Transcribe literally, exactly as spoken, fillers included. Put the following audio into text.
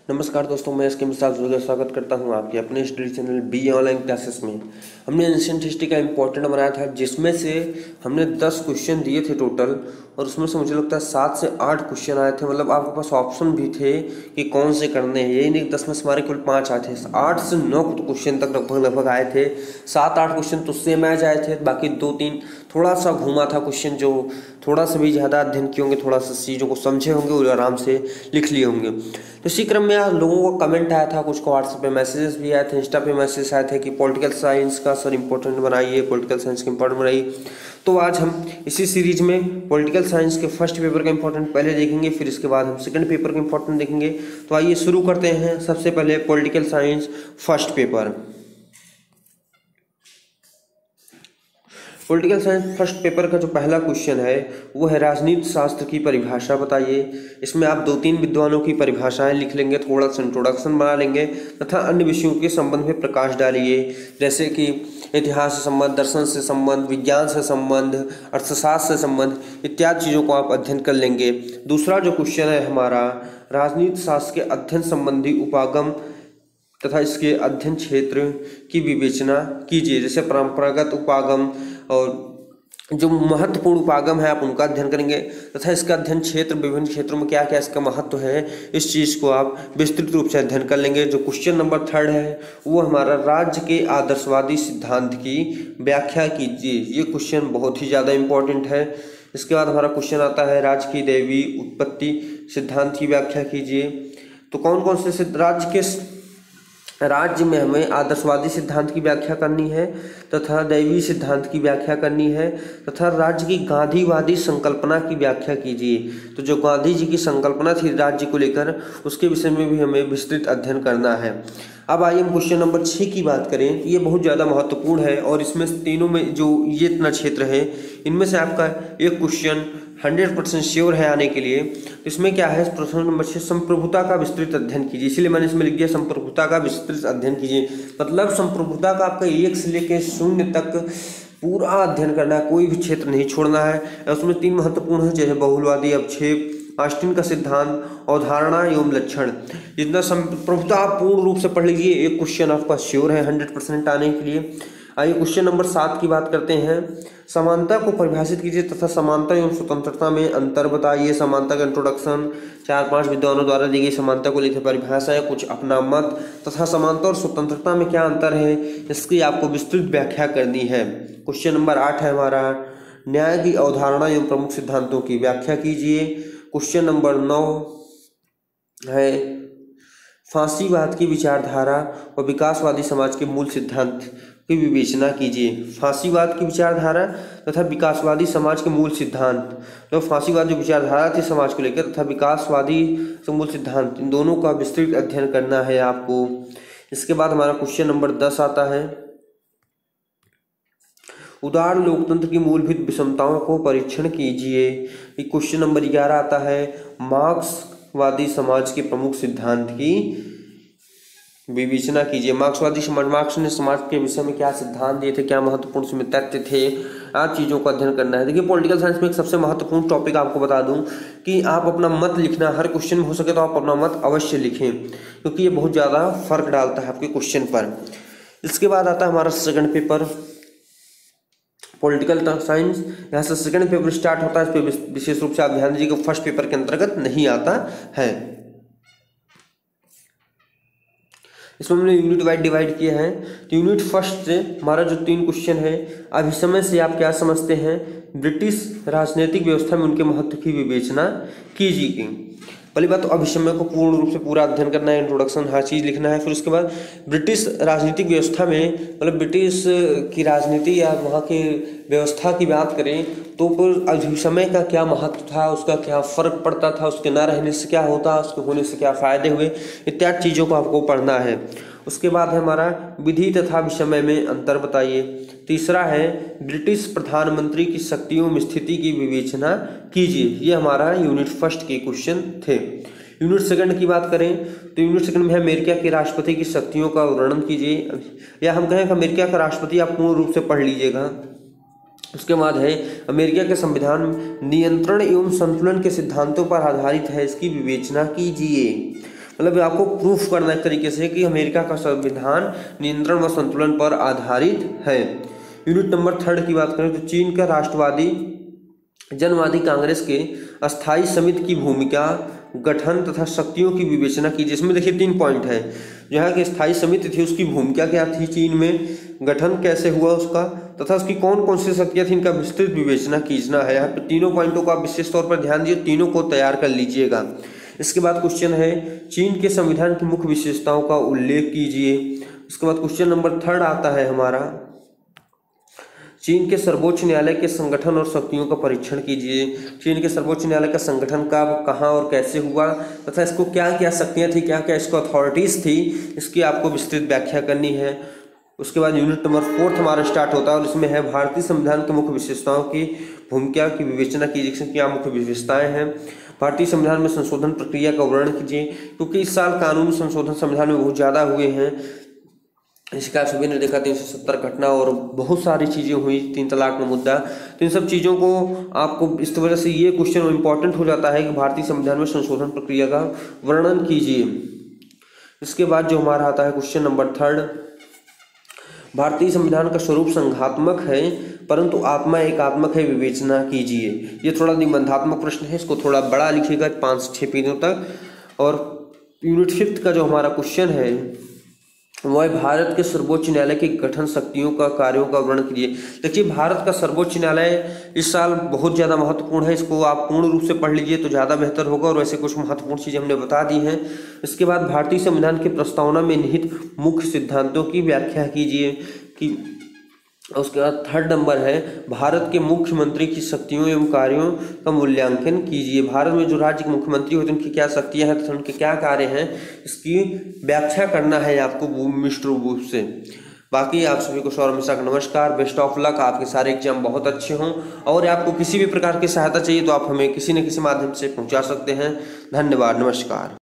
नमस्कार दोस्तों, मैं इसके साथ जोरदार स्वागत करता हूं आपके अपने study channel B online classes में। हमने एंशिएंट हिस्ट्री का इम्पोर्टेंट बनाया था, जिसमें से हमने दस क्वेश्चन दिए थे टोटल, और उसमें से मुझे लगता है सात से आठ क्वेश्चन आए थे। मतलब आपके पास ऑप्शन भी थे कि कौन से करने हैं, यही नहीं दस में से हमारे कुल पाँच आए थे। आठ से नौ क्वेश्चन तक लगभग लगभग आए थे। सात आठ क्वेश्चन तो सेम आ जाए थे, बाकी दो तीन थोड़ा सा घूमा था क्वेश्चन, जो थोड़ा सा भी ज़्यादा अध्ययन किए होंगे, थोड़ा सा चीज़ों को समझे होंगे और आराम से लिख लिए होंगे। तो इसी क्रम में लोगों को कमेंट आया था, कुछ को व्हाट्सएप पे मैसेजेस भी आए थे, इंस्टा पे मैसेज आए थे कि पॉलिटिकल साइंस का सर इंपॉर्टेंट बनाइए, पॉलिटिकल साइंस का इंपॉर्टेंट बनाइए। तो आज हम इसी सीरीज में पॉलिटिकल साइंस के फर्स्ट पेपर का इंपॉर्टेंट पहले देखेंगे, फिर इसके बाद हम सेकंड पेपर का इंपॉर्टेंट देखेंगे। तो आइए शुरू करते हैं। सबसे पहले political science first paper. Political science first paper का जो पहला क्वेश्चन है वो है राजनीति शास्त्र की परिभाषा बताइए। इसमें आप दो तीन विद्वानों की परिभाषाएं लिख लेंगे, थोड़ा सा इंट्रोडक्शन बना लेंगे तथा अन्य विषयों के संबंध में प्रकाश डालिए, जैसे कि इतिहास से संबंध, दर्शन से संबंध, विज्ञान से संबंध, अर्थशास्त्र से संबंध इत्यादि चीज़ों को आप अध्ययन कर लेंगे। दूसरा जो क्वेश्चन है हमारा, राजनीति शास्त्र के अध्ययन संबंधी उपागम तथा इसके अध्ययन क्षेत्र की विवेचना कीजिए। जैसे परंपरागत उपागम और जो महत्वपूर्ण उपागम है आप उनका अध्ययन करेंगे तथा इसका अध्ययन क्षेत्र, विभिन्न क्षेत्रों में क्या क्या इसका महत्व है, इस चीज़ को आप विस्तृत रूप से अध्ययन कर लेंगे। जो क्वेश्चन नंबर थर्ड है वो हमारा, राज्य के आदर्शवादी सिद्धांत की व्याख्या कीजिए। ये क्वेश्चन बहुत ही ज़्यादा इंपॉर्टेंट है। इसके बाद हमारा क्वेश्चन आता है, राज्य की दैवीय उत्पत्ति सिद्धांत की व्याख्या कीजिए। तो कौन कौन से राज्य के राज्य में हमें आदर्शवादी सिद्धांत की व्याख्या करनी है तथा दैवीय सिद्धांत की व्याख्या करनी है तथा राज्य की गांधीवादी संकल्पना की व्याख्या कीजिए। तो जो गांधी जी की संकल्पना थी राज्य को लेकर, उसके विषय में भी हमें विस्तृत अध्ययन करना है। अब आइए हम क्वेश्चन नंबर छः की बात करें। ये बहुत ज़्यादा महत्वपूर्ण है और इसमें तीनों में जो ये इतना क्षेत्र है, इनमें से आपका एक क्वेश्चन हंड्रेड परसेंट श्योर है आने के लिए। तो इसमें क्या है, प्रश्न नंबर छः, संप्रभुता का विस्तृत अध्ययन कीजिए। इसीलिए मैंने इसमें लिख दिया संप्रभुता का विस्तृत अध्ययन कीजिए। मतलब संप्रभुता का आपका एक से लेकर शून्य तक पूरा अध्ययन करना है, कोई भी क्षेत्र नहीं छोड़ना है। उसमें तीन महत्वपूर्ण है, जैसे बहुलवादी अवक्षेप, ऑस्टिन का सिद्धांत, अवधारणा एवं लक्षण। जितना संप्रभुता आप पूर्ण रूप से पढ़ लीजिए, एक क्वेश्चन आपका श्योर है हंड्रेड परसेंट आने के लिए। आइए क्वेश्चन नंबर सात की बात करते हैं। समानता को परिभाषित कीजिए तथा समानता एवं स्वतंत्रता में अंतर बताइए। समानता का इंट्रोडक्शन, चार पांच विद्वानों द्वारा दी गई समानता को लेकर परिभाषा है, कुछ अपना मत तथा समानता और स्वतंत्रता में क्या अंतर है, इसकी आपको विस्तृत व्याख्या करनी है। क्वेश्चन नंबर आठ है हमारा, न्याय की अवधारणा एवं प्रमुख सिद्धांतों की व्याख्या कीजिए। क्वेश्चन नंबर नौ है, फांसीवाद की विचारधारा और विकासवादी समाज के मूल सिद्धांत की विवेचना कीजिए। फांसीवाद की विचारधारा तथा विकासवादी समाज के मूल सिद्धांत, तो फांसीवाद जो विचारधारा थी समाज को लेकर तथा विकासवादी मूल सिद्धांत, इन दोनों का विस्तृत अध्ययन करना है आपको। इसके बाद हमारा क्वेश्चन नंबर दस आता है, उदार लोकतंत्र की मूलभूत विषमताओं को परीक्षण कीजिए। क्वेश्चन नंबर ग्यारह आता है, मार्क्सवादी समाज के प्रमुख सिद्धांत की विवेचना कीजिए। मार्क्सवादी समाज, मार्क्स ने समाज के विषय में क्या सिद्धांत दिए थे, क्या महत्वपूर्ण उसमें तथ्य थे, आप चीज़ों का अध्ययन करना है। देखिए पॉलिटिकल साइंस में एक सबसे महत्वपूर्ण टॉपिक आपको बता दूं कि आप अपना मत लिखना, हर क्वेश्चन में हो सके तो आप अपना मत अवश्य लिखें, क्योंकि ये बहुत ज़्यादा फर्क डालता है आपके क्वेश्चन पर। इसके बाद आता है हमारा सेकंड पेपर पॉलिटिकल साइंस। यहाँ से सेकंड पेपर स्टार्ट होता है। इस पर विशेष रूप से आप ध्यान दीजिएगा, फर्स्ट पेपर के अंतर्गत नहीं आता है। इसमें हमने यूनिट वाइज डिवाइड किया है। तो यूनिट फर्स्ट से हमारा जो तीन क्वेश्चन है, अभिसमय से आप क्या समझते हैं, ब्रिटिश राजनीतिक व्यवस्था में उनके महत्व की विवेचना कीजिए। पहली बात तो अभिसमय को पूर्ण रूप से पूरा अध्ययन करना है, इंट्रोडक्शन हर चीज़ लिखना है। फिर उसके बाद ब्रिटिश राजनीतिक व्यवस्था में, मतलब ब्रिटिश की राजनीति या वहाँ की व्यवस्था की बात करें तो फिर अभिसमय का क्या महत्व था, उसका क्या फ़र्क पड़ता था, उसके ना रहने से क्या होता, उसके होने से क्या फ़ायदे हुए, इत्यादि चीज़ों को आपको पढ़ना है। उसके बाद है हमारा विधि तथा विषमय में अंतर बताइए। तीसरा है, ब्रिटिश प्रधानमंत्री की शक्तियों में स्थिति की विवेचना कीजिए। ये हमारा यूनिट फर्स्ट के क्वेश्चन थे। यूनिट सेकंड की बात करें तो यूनिट सेकंड में है, अमेरिका के राष्ट्रपति की शक्तियों का वर्णन कीजिए, या हम कहें कि अमेरिका का राष्ट्रपति आप पूर्ण रूप से पढ़ लीजिएगा। उसके बाद है, अमेरिका के संविधान नियंत्रण एवं संतुलन के सिद्धांतों पर आधारित है, इसकी विवेचना कीजिए। मतलब आपको प्रूफ करना एक तरीके से कि अमेरिका का संविधान नियंत्रण व संतुलन पर आधारित है। यूनिट नंबर थर्ड की बात करें तो चीन का राष्ट्रवादी जनवादी कांग्रेस के अस्थायी समिति की भूमिका, गठन तथा शक्तियों की विवेचना की। जिसमें देखिए तीन पॉइंट है। जो है कि स्थायी समिति थी उसकी भूमिका क्या थी चीन में, गठन कैसे हुआ उसका, तथा उसकी कौन कौन सी शक्तियाँ थी, इनका विस्तृत विवेचना कीजना है। यहाँ पे तीनों पॉइंटों को आप विशेष तौर पर ध्यान दिए, तीनों को तैयार कर लीजिएगा। इसके बाद क्वेश्चन है चीन के संविधान की मुख्य विशेषताओं का उल्लेख कीजिए। उसके बाद क्वेश्चन नंबर थर्ड आता है हमारा, चीन के सर्वोच्च न्यायालय के संगठन और शक्तियों का परीक्षण कीजिए। चीन के सर्वोच्च न्यायालय का संगठन कब, कहाँ और कैसे हुआ तथा इसको क्या क्या शक्तियाँ थी, क्या क्या इसको अथॉरिटीज़ थी, इसकी आपको विस्तृत व्याख्या करनी है। उसके बाद यूनिट नंबर फोर्थ हमारा स्टार्ट होता है और इसमें है भारतीय संविधान के मुख्य विशेषताओं की भूमिका की विवेचना कीजिए। क्या मुख्य विशेषताएं हैं, भारतीय संविधान में संशोधन प्रक्रिया का वर्णन कीजिए, क्योंकि इस साल कानूनी संशोधन संविधान में बहुत ज़्यादा हुए हैं। इसका सभी ने देखा तीन सौ सत्तर घटना और बहुत सारी चीज़ें हुई, तीन तलाक का मुद्दा, तो इन सब चीज़ों को आपको इस वजह से ये क्वेश्चन इंपॉर्टेंट हो जाता है कि भारतीय संविधान में संशोधन प्रक्रिया का वर्णन कीजिए। इसके बाद जो हमारा आता है क्वेश्चन नंबर थर्ड, भारतीय संविधान का स्वरूप संघात्मक है परंतु आत्मा एकात्मक है, विवेचना कीजिए। ये थोड़ा निबंधात्मक प्रश्न है, इसको थोड़ा बड़ा लिखिएगा पाँच छः पेजों तक। और यूनिट फिफ्थ का जो हमारा क्वेश्चन है वह भारत के सर्वोच्च न्यायालय की गठन शक्तियों का कार्यों का वर्णन कीजिए। देखिए भारत का सर्वोच्च न्यायालय इस साल बहुत ज़्यादा महत्वपूर्ण है, इसको आप पूर्ण रूप से पढ़ लीजिए तो ज़्यादा बेहतर होगा। और वैसे कुछ महत्वपूर्ण चीज़ें हमने बता दी हैं। इसके बाद भारतीय संविधान की प्रस्तावना में निहित मुख्य सिद्धांतों की व्याख्या कीजिए कि। उसके बाद थर्ड नंबर है भारत के मुख्यमंत्री की शक्तियों एवं कार्यों का मूल्यांकन कीजिए। भारत में जो राज्य के मुख्यमंत्री होते हैं उनकी क्या शक्तियां हैं तथा उनके क्या कार्य हैं, इसकी व्याख्या करना है आपको मिस्टर रूप से। बाकी आप सभी को सौर हमेशा का नमस्कार, बेस्ट ऑफ लक, आपके सारे एग्जाम बहुत अच्छे हों। और आपको किसी भी प्रकार की सहायता चाहिए तो आप हमें किसी न किसी माध्यम से पहुंचा सकते हैं। धन्यवाद, नमस्कार।